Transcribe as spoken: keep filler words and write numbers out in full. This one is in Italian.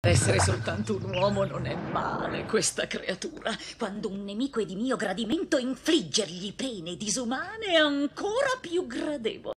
Essere soltanto un uomo non è male, questa creatura. Quando un nemico è di mio gradimento, infliggergli pene disumane è ancora più gradevole.